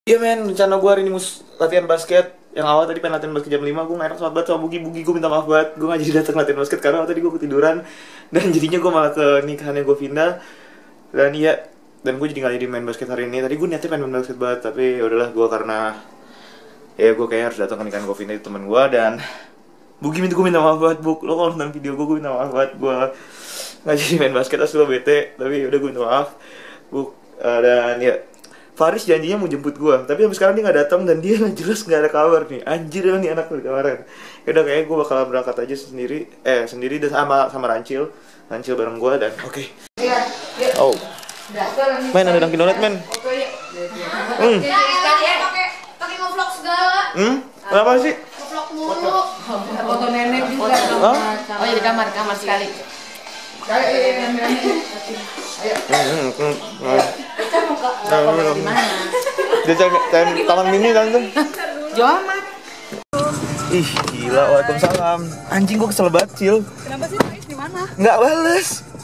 Iya men, rencana gue hari ini latihan basket. Yang awal tadi pengen latihan basket jam 5, gue gak enak banget sama Bugi, gue minta maaf banget. Gue gak jadi datang latihan basket karena tadi gue ketiduran. Dan jadinya gue malah ke nikahannya gue pindah. Dan iya, dan gue jadi gak jadi main basket hari ini. Tadi gue niatnya pengen main basket banget, tapi yaudahlah gue karena ya gue kayaknya harus datang ke nikahan gue pindah itu teman gue. Dan Bugi gue minta maaf banget, Buk. Lo kalau nonton video gue minta maaf banget. Gue gak jadi main basket, asli lo bete. Tapi yaudah gue minta maaf, Buk. Dan ya Faris janjinya mau jemput gua, tapi sampai sekarang dia nggak datang dan dia nggak jelas nggak ada kabar nih. Anjir nih anak dari kemarin. Yaudah kayaknya gua bakal berangkat aja sendiri dan sama Rancil bareng gua dan oke. Oh, main ada Dunkin Donut men. Pakai ngevlog segala. Kenapa sih? Ngevlog mulu. Foto nenek juga. Oh ya di kamar sekali. Dia cari taman mini tante. Jomat. Ih gila, waalaikumsalam. Anjing gue kesel banget Cil. Kenapa sih Faiz di mana? Nggak bales.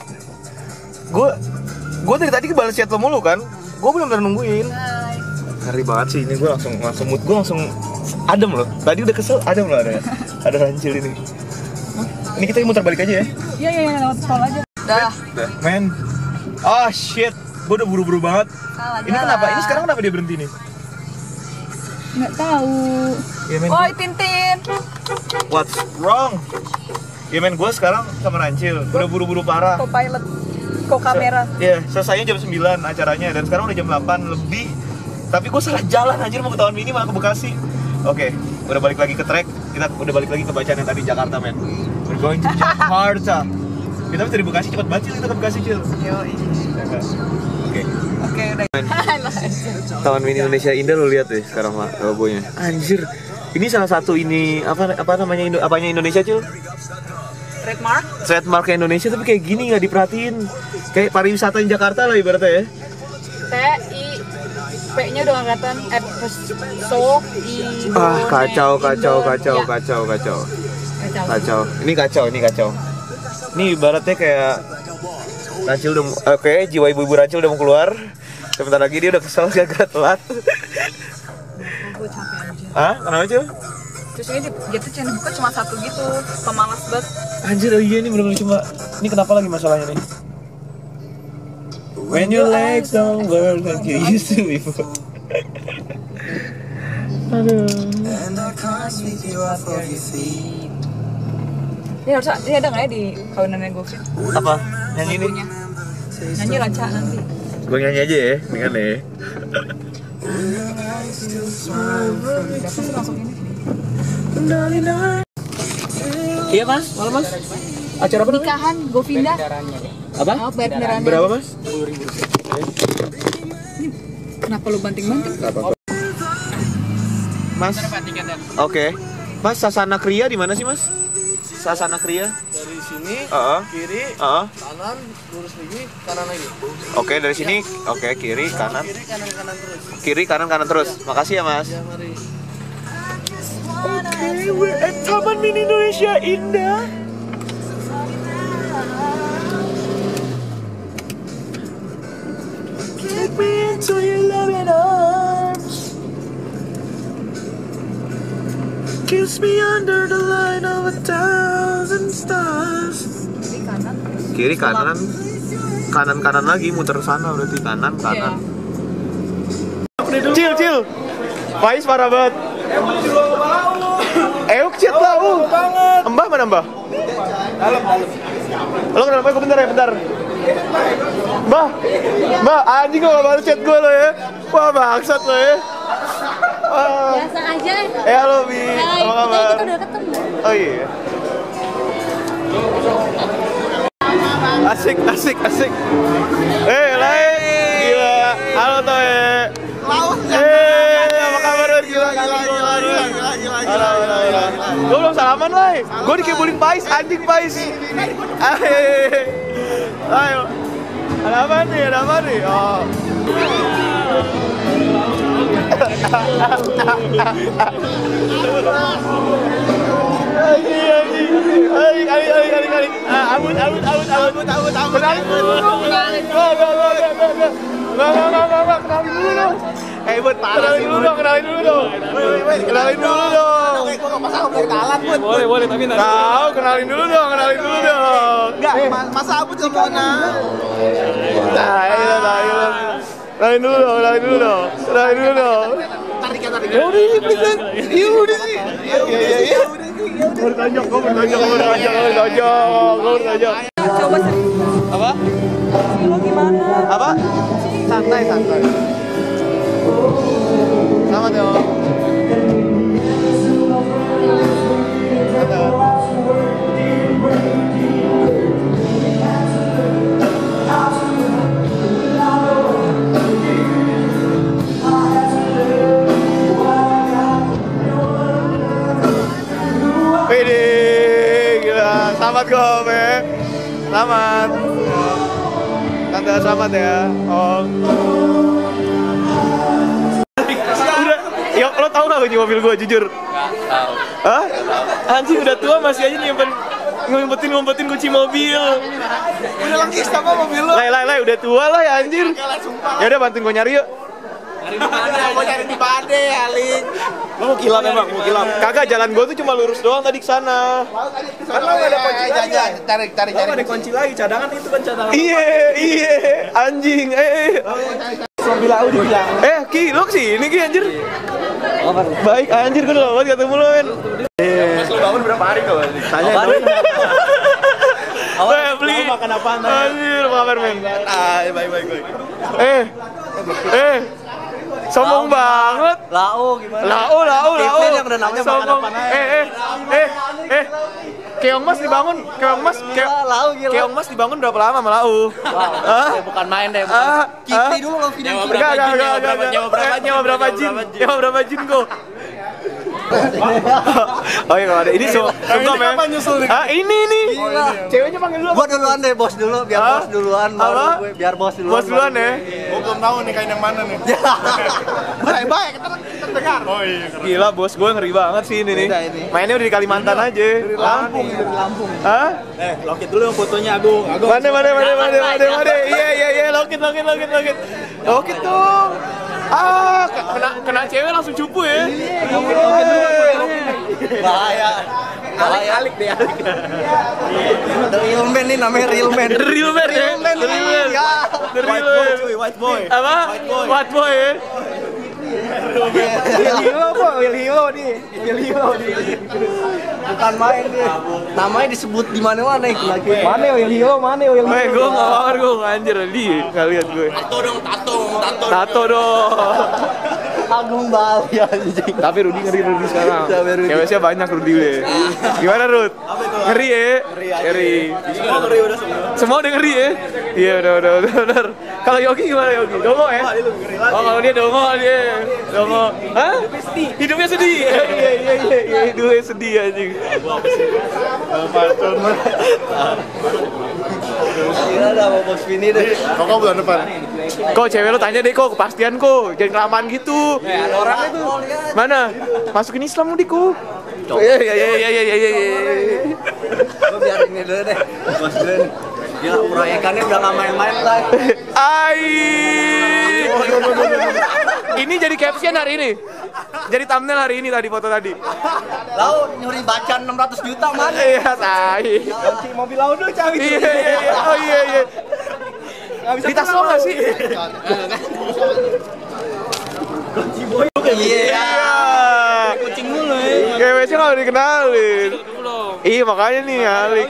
Gue dari tadi balas chat lo mulu kan. Gue benar-benar nungguin. Ngeri banget sih ini, gue langsung mood gue langsung adem loh. Tadi udah kesel adem loh ada Rancil ini. Ini kita muter balik aja ya. Iya lewat tol aja. Dah. Men. Oh shit, gue udah buru-buru banget. Salah ini jalan. kenapa? Ini sekarang kenapa dia berhenti nih? Nggak tahu. Ya, men, Woi Tintin. what's wrong? Ya men, gue sekarang sama Rancil udah buru-buru parah. Co-pilot. Co-kamera. Iya, selesainya jam 9 acaranya dan sekarang udah jam 8 lebih. Tapi gue salah jalan anjir, mau ke Taman Mini malah ke Bekasi. Oke, udah balik lagi ke track. Kita udah balik lagi ke bacaan yang tadi Jakarta men. We're going to Jakarta. Kita bisa dari Bekasi cepet banget Cil, kita ke Bekasi Cil. Yoi. Oke, udah. Taman Mini Indonesia Indah lo lihat deh sekarang logonya. Anjir. Ini salah satu ini apa namanya apanya Indonesia Cil? Trademark Indonesia tapi kayak gini nggak diperhatiin. Kayak pariwisata di Jakarta lah ibaratnya ya. P-nya udah nggak kelihatan. Kacau. Ini kacau. Ini ibaratnya kayak Rancil udah jiwa ibu Rancil udah mau keluar. Sebentar lagi dia udah kesel gara-gara telat. Gue capek aja. Hah? Kenapa Cil? Terus ini dia tuh channel buka cuma satu gitu. Pemalas banget. Anjir, oh iya ini bener-bener cuma. Ini kenapa lagi masalahnya nih? When your legs don't work like you used to before. Aduh. Ini harusnya ini ada nggak ya di kawinannya Govin? Apa? Nyanyi ini? Nyanyi Raca nanti. Gue nyanyi aja ya, dengan ya. Berapa sih masuk ini? Iya mas, malam mas. Acara apa namanya? Nikahan Govinda. Apa? Oh, bayar kendaraannya. Berapa mas? 10.000. Kenapa lu banting-banting? Mas. Oke. Mas, Sasana Kriya di mana sih mas? Sasana Kriya? Dari sini, kiri, kanan, lurus lagi, kanan lagi. Oke, dari sini, oke, kiri, kanan. Kiri, kanan, kanan terus. Kiri, kanan, kanan terus. Makasih ya mas. Ya, mari. Oke, we're at Taman Mini Indonesia Indah. Take me into your loving arms. Kiss me under the light of 1,000 stars. Kiri kanan, kanan lagi muter sana berarti kanan. Cil, Faiz parah banget. Euk chat lah, Mbah mana Mbah? Dalam. Lo kenapa? Gue bentar. Mbah, anjing gue gak balas chat gue lo ya. Wah bangsat lo ya. Biasa aja. Halo Bi, apa kabar? Kita udah ketemu. Oh iya. Asik. Lain. Gila. Halo Toe. Apa kabar? Gila. Gue belum salaman lah. Gue dikibulin Pais, anjing Pais. Ayo. Ada apa nih? Oh. Abut. Enggak, kenalin dulu dong. Bud, kenalin dulu dong. Kenalin dulu dong. Gue gak pasang kenalan, Bud. Boleh, tapi nanti. Tahu, kenalin dulu dong. Enggak, masa Abud sih mau Ayo. Kenalin dulu dong. Tarik. Ya udah ini please. Iya udah sih. Iya. Gue bertonjok. Coba sih. Apa? Lo gimana? Apa? Santai. Selamat ya. Pede, gila. Selamat Gobe. Selamat. Tante selamat ya. Oh. Udah. Ya lo tau gak kunci mobil gue jujur? Nggak tahu. Hah? Anjing udah tua masih aja ngumpetin kunci mobil. Udah langkis sama mobil lo. Lai udah tua lah ya anjir. Ya udah bantuin gue nyari yuk. Mau cari di Bade, Aling. Lo mau kilap emang? Mau kilap? Kagak, jalan gue tuh cuma lurus doang tadi ke sana. Kan lo gak ada kunci lagi. Tarik. Lo ada kunci lagi, cadangan itu kan cadangan. Iya, anjing. Mobil aku dibilang. Ki, lo kesini Ki anjir. Baik anjir, gue udah lama banget ketemu lo men. Mas lo bangun berapa hari tuh? Tanya dong. Beli. Makan apaan? Anjir, apa kabar men? Baik. Sombong banget. Lau gimana? Lau. Yang udah namanya makan Sombong. apaan Keong Mas dibangun, Lau gila. Keong Mas dibangun berapa lama sama Lau? Hah? Bukan main deh. Kipi dulu lo video. Nyawa berapa jin kok? Oh iya kalau ada ini sungguh ya. Ini nih. Ceweknya panggil dulu. Gua duluan deh, bos dulu, biar bos duluan. Baru gue biar bos duluan. Bos duluan ya. Gue belum tahu nih kain yang mana nih. Baik, kita dengar. Oh iya. Gila bos gue ngeri banget sih ini nih. Mainnya udah di Kalimantan aja. Lampung. Hah? Lokit dulu yang fotonya Agung. Mana? Iya, lokit. Lokit dong. Kena cewek langsung cupu ya. Bahaya. Alik. The real man nih namanya real man. The real man. White boy. Apa? White boy ya. Will Hilo nih. Bukan main dia. Namanya disebut di mana-mana lagi. Mana Will Hilo? Gue nggak mau, gue anjir nggak lihat gue. Tato dong. Agung Bali anjing. Tapi Rudi ngeri sekarang. Ceweknya banyak Rudi deh. Gimana Rud? Ngeri ya? Ngeri. Semua udah ngeri ya? Iya udah. Kalau Yogi gimana Yogi? Dongo ya? Oh kalau dia dongo. Hah? Hidupnya sedih. Iya hidupnya sedih anjing. Iya dah mau bos Vini deh. Kok bulan depan? Kok cewek lo tanya deh kok kepastian kok. Jangan kelamaan gitu. Ada orang itu. Mana? Masukin Islam lu Diku. Iya. Gue biar ini dulu deh. Bos dulu nih. Gila proyekannya udah gak main-main lah. Ini jadi caption hari ini. Jadi thumbnail hari ini tadi foto tadi. Lau nyuri bacan 600 juta mana? Iya, tai. Kunci mobil lau dulu cawi. Iya. Oh iya. Di tas lo nggak sih? Iya. Kucing dulu ya. Kayaknya nggak dikenalin. Iya makanya nih Alik.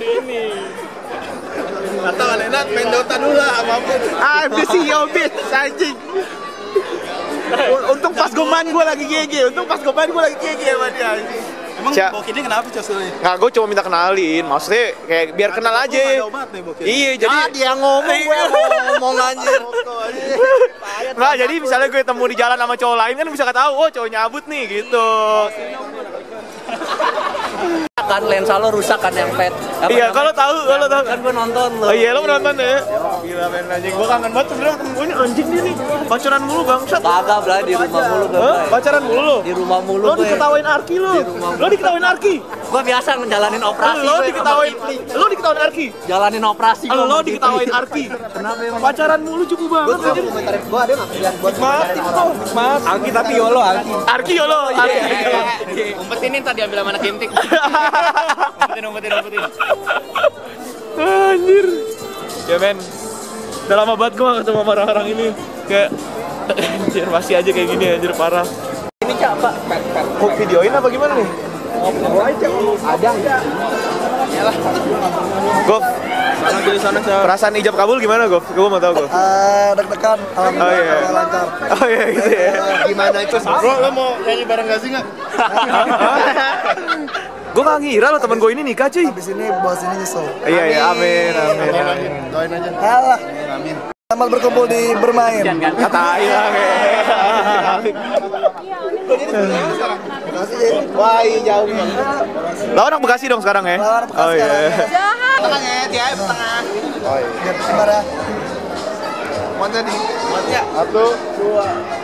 Atau enak main Dota dulu lah apapun. Ada sih Yobit, anjing. Untung pas goman gue lagi GG sama dia. Emang bokinnya kenapa cosulnya? Nggak, gue cuma minta kenalin. Maksudnya kayak biar kenal aja. Iya, jadi dia ngomong gue ngomong anjir. Nggak, jadi misalnya gue temu di jalan sama cowok lain kan bisa ketahui, oh cowoknya Abut nih gitu. kan lensa lo rusak kan yang pet. Iya, kalau tahu. Kan gue nonton lo. Oh iya, lo menonton ya? Gila men anjing, gua kangen banget sebenernya ketemu gue ini anjing dia nih. Pacaran mulu bangsat. Kagak Bray, di rumah mulu gue. Hah? Pacaran mulu lo? Di rumah mulu Lo gue. diketawain Arki lo. Lo diketawain Arki. Gue biasa ngejalanin operasi. Lo diketawain Arki. Jalanin operasi gue. Lo diketawain Arki. Kenapa emang? Pacaran mulu cukup banget anjing. Gue ada nggak pilihan buat Mati kok. Mati. Arki tapi YOLO Arki. Arki yolo. Umpetin tadi ambil sama anak kintik. Umpetin. Anjir. Ya men. Udah lama banget gue gak ketemu sama orang-orang ini. Kayak anjir masih aja kayak gini anjir parah. ini Cak, Pak. Kok videoin apa gimana nih? Ada. Yalah. Gof. Sana. Perasaan ijab kabul gimana, Gof? Gue mau tahu, Gof. Deg-degan. Oh iya. Lancar. Oh iya gitu ya. Gimana itu? Bro, lo mau nyanyi bareng gak sih nggak? Gue gak ngira lo temen gue ini nikah cuy. Habis ini bos ini nyesel. Iya, amin. Doain aja. Alah. Amin. Selamat berkumpul di bermain. Kata hilang ya. Wah, jauh nih. Lo anak Bekasi dong sekarang ya? Lo anak Bekasi Oh iya. Jahat. Tengahnya, dia tengah. Oh iya. Biar sebar ya. Muat jadi. Muat ya. 1, 2.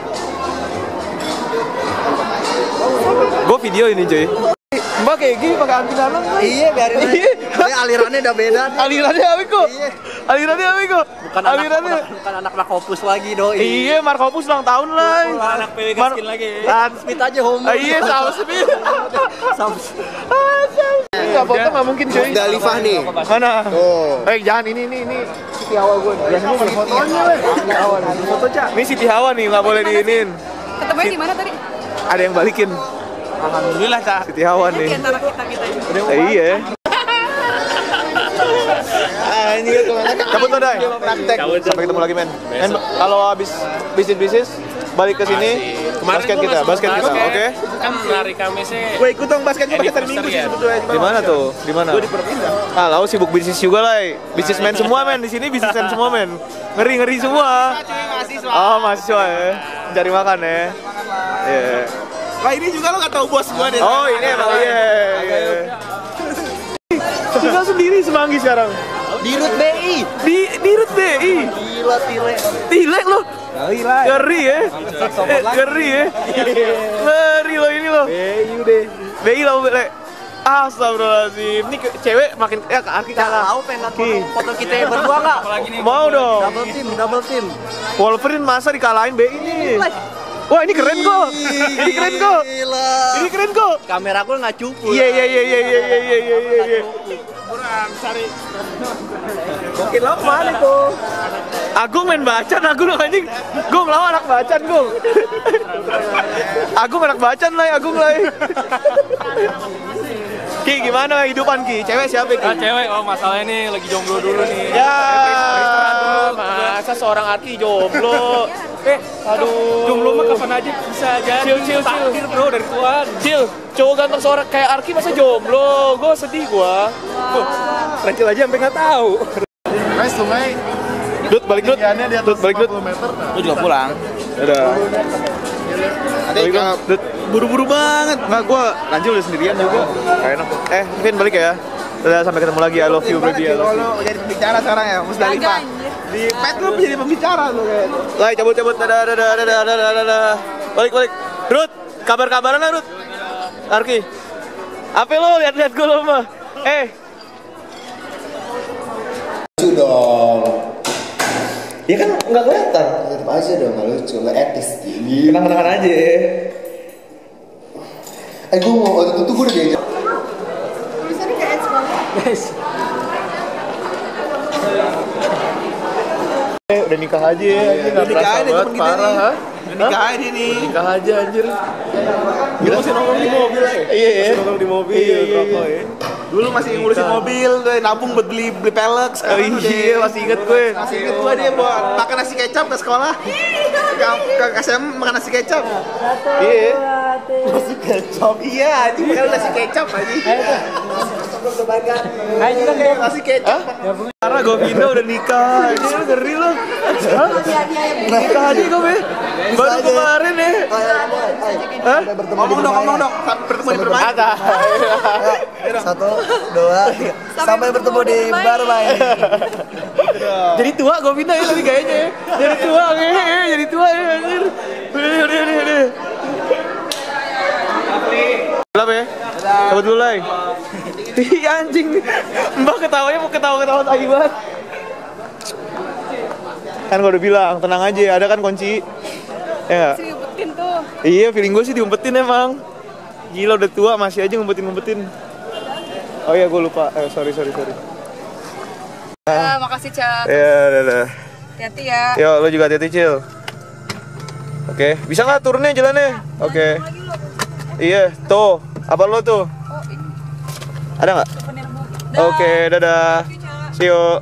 Gue video ini cuy. Mbak kayak gini pakai anti dalam. Iya, biarin aja. Ini alirannya udah beda. Alirannya apa kok? Iya. Alirannya apa kok? Bukan anak Markopus lagi doi. Iya, Markopus ulang tahun lah. Anak PW Gaskin lagi. Smith aja homo. Iya, sama Smith. Sama. Enggak foto enggak mungkin cuy. Dalifah nih. Mana? Tuh. Jangan ini Siti Hawa gue. Biasanya fotonya weh. Siti Hawa. Foto Cak. Ini Siti Hawa nih, enggak boleh diinin. Ketemunya di mana tadi? Ada yang balikin. Alhamdulillah, Cak. Siti Hawa nih. Di antara kita ini. Iya. Anjir kemana? Cabut lo, Dai. Sampai ketemu lagi, men. Men, kalau habis bisnis balik ke sini. Basket kita, oke? Kan hari Kamisnya. Gue ikut dong basket gue pakai hari Minggu sih sebetulnya. Di mana tuh? Di mana? Gue dipindah. Ah, lalu sibuk bisnis juga lah. Bisnismen semua, men. Di sini bisnismen semua, men. Ngeri semua. Oh, mahasiswa ya. Cari makan ya. Iya. Lah ini juga lo gak tau bos gua deh. Oh, ini emang iya. Tinggal sendiri Semanggi sekarang. Di Rut BI. Di Rut BI. Gila tile. Tile lo. Ngeri ya. Ngeri ya. Ngeri lo ini lo. BI lo. Astagfirullahaladzim. Ini cewek makin ke Arki kalah. Tahu pengen foto kita berdua enggak? Mau dong. Double team. Wolverine masa dikalahin BI nih. Wah, ini keren kok. Gila. Ini keren kok. Kamera gue nggak cukup. Iya. Oke, lo kemana tuh? Agung main bacan, Agung anjing. Gung lawan anak bacan, Gung. Agung anak bacan lah, Agung lah. Ki, gimana hidupan Ki? Cewek siapa Ki? Cewek, masalahnya nih lagi jomblo dulu nih. Ya, masa seorang Arki jomblo? Aduh. Jomblo mah kapan aja bisa jadi. Chill. Takdir bro dari Tuhan. Cil, cowok ganteng seorang kayak Arki masa jomblo? Gue sedih gua. Kecil aja sampai nggak tahu. Guys, sungai. Dut, balik Dut. Dut, balik Dut. Lu juga pulang. Udah. Adik, Dut. Buru-buru banget. Nggak, gua lanjut udah sendirian juga. Gak enak. Vin balik ya. Udah sampai ketemu lagi. I love you, baby. I love you. Lo jadi pembicara sekarang ya, Musdalifah. Di pet lu jadi pembicara lu kayak. Lai, cabut. Dadah. Balik. Rut, kabar-kabaran lah, Rut. Arki. Apa lo lihat gue lo mah? Lucu dong. Ya kan nggak kelihatan. Tetep aja dong, nggak lucu, nggak etis. Kenang-kenangan aja. Gue mau waktu itu gue udah diajak. Tulisannya kayak X banget. Udah nikah aja ya. Udah nikah aja, temen kita parah, nih. ha? Udah nikah aja dia nih. Nikah aja anjir. Kita masih nongkrong di mobil ya. Iya ya. Nongkrong di mobil, rokok ya. Dulu masih ngurusin mobil, tuh nabung buat beli pelek. Oh iya, masih inget gue. Masih inget gue dia buat makan nasi kecap ke sekolah. Ke SM makan nasi kecap. Iya. Nasi kecap. Iya, aja makan nasi kecap aja. Ayo juga kayak nasi kecap. Karena Govinda udah nikah. Ini lu ngeri lo. Nikah aja gue. Baru kemarin ya. Hah? Ngomong dong. Bertemu di permainan. Ada. 1, 2, 3. Sampai bertemu di Barmai. Jadi tua gue pindah ya tapi kayaknya ya. Jadi tua ya anjir. Udah. Berapa ya? Cabut dulu lah. Ih anjing. Mbak ketawanya mau ketawa tai banget. Kan gue udah bilang tenang aja, ada kan kunci. Ya. Diumpetin tuh. Iya, feeling gue sih diumpetin emang. Gila udah tua masih aja ngumpetin. Oh iya gue lupa. Sorry. Makasih, Cak. Ya, udah. Hati-hati ya. Yo, lo juga hati-hati, Cil. Oke, bisa nggak turunnya jalannya? Oke. Iya, tuh. Apa lo tuh? Oh, ini Ada nggak? souvenir Bu. Oke, dadah. See you.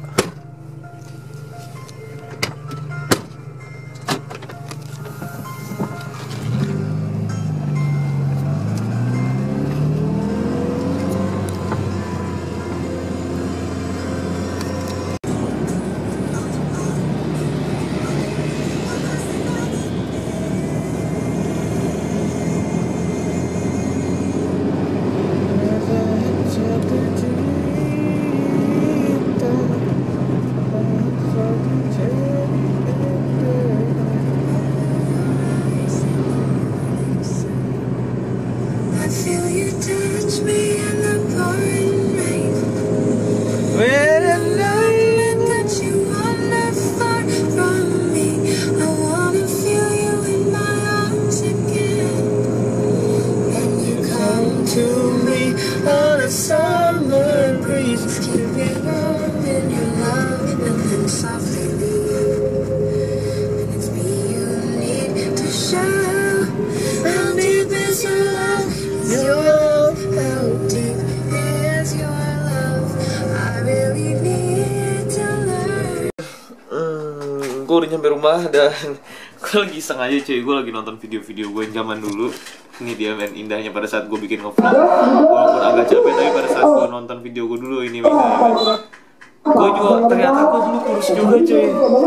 I feel you touch me in the pouring rain. When That you wander far from me. I wanna feel you in my arms again. When you come to me on a summer breeze, keep me warm in your love and then softly leave. And it's me you need to show. How deep is your love? How deep is your love? I really need to learn. Gue udah nyampe rumah dan gue lagi iseng aja cuy. Gue lagi nonton video-video gue yang zaman dulu. Ini dia main indahnya pada saat gue bikin ngevlog. Walaupun agak capek tapi pada saat gue nonton video gue dulu ini indahnya. Gue juga ternyata gue dulu kurus juga cuy.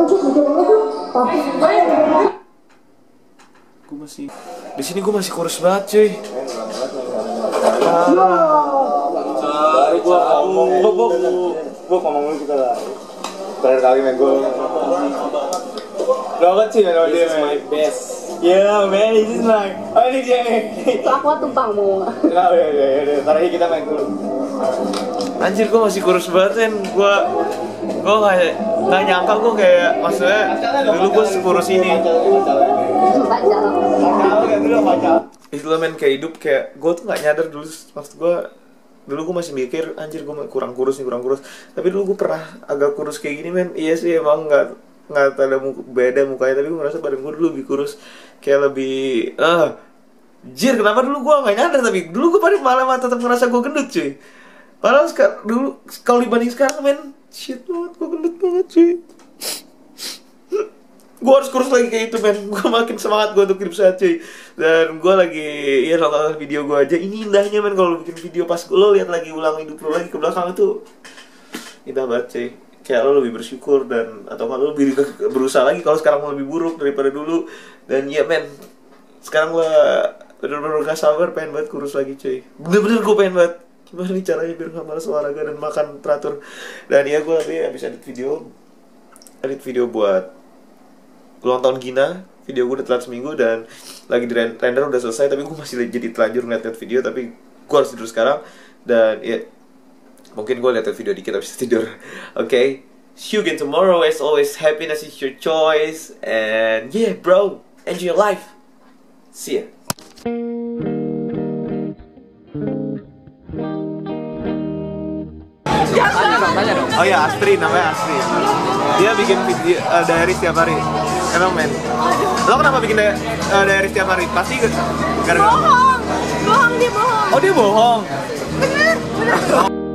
Gue masih di sini gue masih kurus banget cuy. Gue ngomong dulu kita lah. Terakhir kali main gue. Banget sih kalau dia main. Best. Yeah man, this is my. Oh ini dia nih. Aku tumpang mau. Ya. Terakhir kita main dulu. Anjir gue masih kurus banget kan. Gue nggak nyangka gue kayak maksudnya dulu gue sekurus ini. Itulah men kayak hidup kayak gue tuh nggak nyadar dulu maksud gue. Dulu gue masih mikir anjir gue kurang kurus. Tapi dulu gue pernah agak kurus kayak gini men. Iya sih emang nggak ada beda mukanya tapi gue merasa badan gue dulu lebih kurus kayak lebih jir kenapa dulu gue nggak nyadar tapi dulu gue malah tetap ngerasa gue gendut cuy. Padahal dulu kalau dibanding sekarang men shit banget gue gendut banget cuy. Gue harus kurus lagi kayak itu men. Gue makin semangat gue untuk hidup sehat cuy. Dan gue lagi ya nonton video gue aja. Ini indahnya men kalau bikin video pas lo lihat lagi ulang hidup lo lagi ke belakang itu indah banget cuy. Kayak lo lebih bersyukur dan atau kalau lo lebih berusaha lagi kalau sekarang lo lebih buruk daripada dulu. Dan ya men sekarang gue bener-bener gak sabar pengen banget kurus lagi cuy. Bener-bener gue pengen banget. Gimana nih caranya biar gak malas olahraga dan makan teratur. Dan ya gue tadi habis edit video buat ulang tahun Gina. Video gue udah telat seminggu dan lagi di render udah selesai. Tapi gue masih jadi telanjur ngeliat video. Tapi gue harus tidur sekarang. Dan ya mungkin gue liat video dikit habis tidur. Okay, see you again tomorrow. As always, happiness is your choice. And yeah bro, enjoy your life. See ya. Tanya dong. Oh ya, Astri, namanya Astri. Dia bikin video diary setiap hari. Emang men. Lo kenapa bikin diary setiap hari? Pasti gara-gara Bohong dia bohong. Oh dia bohong. Bener.